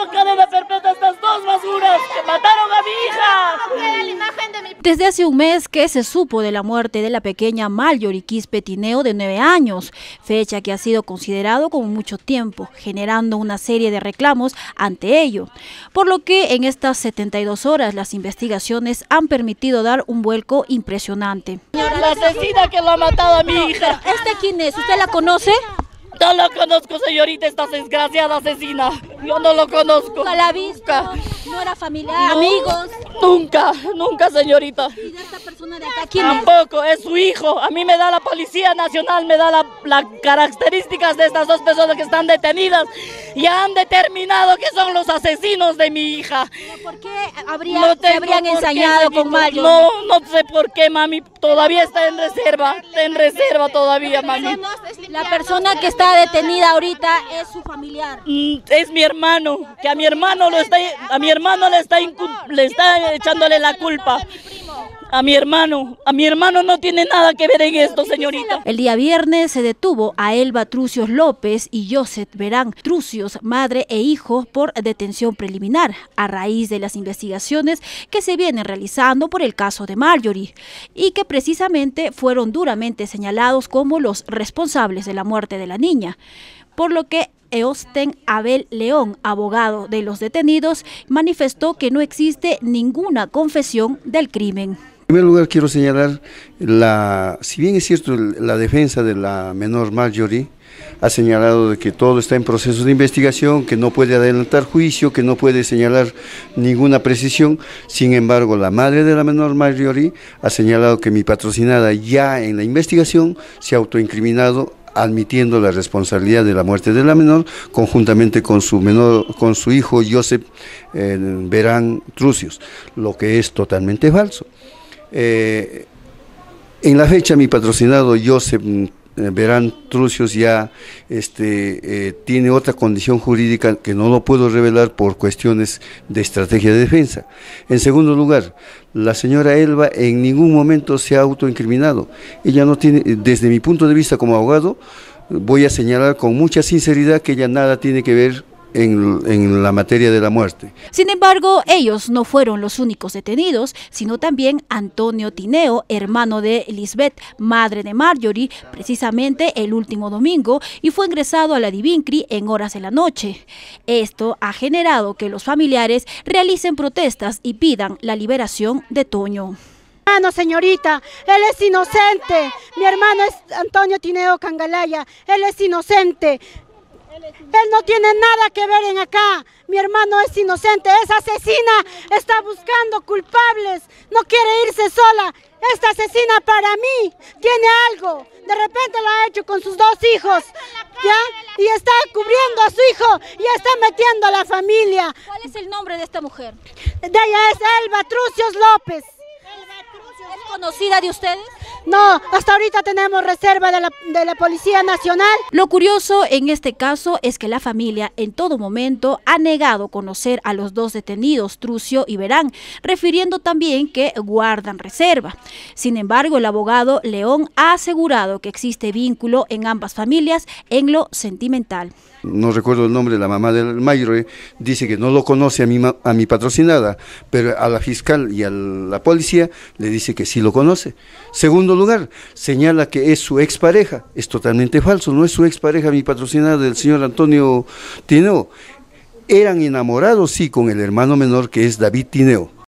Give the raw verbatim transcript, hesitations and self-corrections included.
merezco cadena perpetua estas dos basuras que mataron a mi hija. Desde hace un mes que se supo de la muerte de la pequeña Marjorie Quispe Tineo de nueve años, fecha que ha sido considerado como mucho tiempo, generando una serie de reclamos ante ello, por lo que en estas setenta y dos horas las investigaciones han permitido dar un vuelco impresionante. La asesina que lo ha matado a mi hija. ¿Esta quién es? ¿Usted la conoce? No lo conozco, señorita, esta desgraciada asesina. Yo no lo conozco. ¿Nunca la ha visto? ¿No era familiar, no, amigos? Nunca, nunca, señorita. ¿Y de esta persona de acá quién es? Tampoco, es su hijo. A mí me da la Policía Nacional, me da las la características de estas dos personas que están detenidas. Y han determinado que son los asesinos de mi hija. ¿Pero por qué habría, no se habrían ensañado con Marjorie? No, no sé por qué, mami. Todavía está en reserva. Está en reserva todavía, mami. La persona que está detenida ahorita es su familiar. Mm, es mi hermano, que a mi hermano lo está, a mi hermano le está, le está echándole la culpa. A mi hermano, a mi hermano no tiene nada que ver en esto, señorita. El día viernes se detuvo a Elba Trucios López y Joseph Verán Trucios, madre e hijo, por detención preliminar, a raíz de las investigaciones que se vienen realizando por el caso de Marjorie, y que precisamente fueron duramente señalados como los responsables de la muerte de la niña, por lo que Eosten Abel León, abogado de los detenidos, manifestó que no existe ninguna confesión del crimen. En primer lugar quiero señalar, la, si bien es cierto la defensa de la menor Marjorie ha señalado de que todo está en proceso de investigación, que no puede adelantar juicio, que no puede señalar ninguna precisión, sin embargo la madre de la menor Marjorie ha señalado que mi patrocinada ya en la investigación se ha autoincriminado, admitiendo la responsabilidad de la muerte de la menor, conjuntamente con su menor, con su hijo Joseph eh, Verán Trucios, lo que es totalmente falso. Eh, en la fecha mi patrocinado Joseph eh, Verán Trucios ya este, eh, tiene otra condición jurídica que no lo puedo revelar por cuestiones de estrategia de defensa. En segundo lugar, la señora Elba en ningún momento se ha autoincriminado. Ella no tiene, desde mi punto de vista como abogado, voy a señalar con mucha sinceridad que ella nada tiene que ver En, en la materia de la muerte. Sin embargo, ellos no fueron los únicos detenidos, sino también Antonio Tineo, hermano de Lisbeth, madre de Marjorie, precisamente el último domingo, y fue ingresado a la Divincri en horas de la noche. Esto ha generado que los familiares realicen protestas y pidan la liberación de Toño. Hermano, señorita, él es inocente. Mi hermano es Antonio Tineo Cangalaya, él es inocente. Él no tiene nada que ver en acá. Mi hermano es inocente, es asesina, está buscando culpables, no quiere irse sola. Esta asesina para mí tiene algo, de repente lo ha hecho con sus dos hijos, ¿ya? Y está cubriendo a su hijo y está metiendo a la familia. ¿Cuál es el nombre de esta mujer? De ella es Elba Trucios López. ¿Es conocida de ustedes? No, hasta ahorita tenemos reserva de la, de la Policía Nacional. Lo curioso en este caso es que la familia en todo momento ha negado conocer a los dos detenidos, Trucio y Verán, refiriendo también que guardan reserva. Sin embargo, el abogado León ha asegurado que existe vínculo en ambas familias en lo sentimental. No recuerdo el nombre de la mamá del Marjorie, dice que no lo conoce a mi, a mi patrocinada, pero a la fiscal y a la policía le dice que sí lo conoce. Segundo lugar, señala que es su expareja. Es totalmente falso, no es su expareja mi patrocinada del señor Antonio Tineo. Eran enamorados, sí, con el hermano menor que es David Tineo.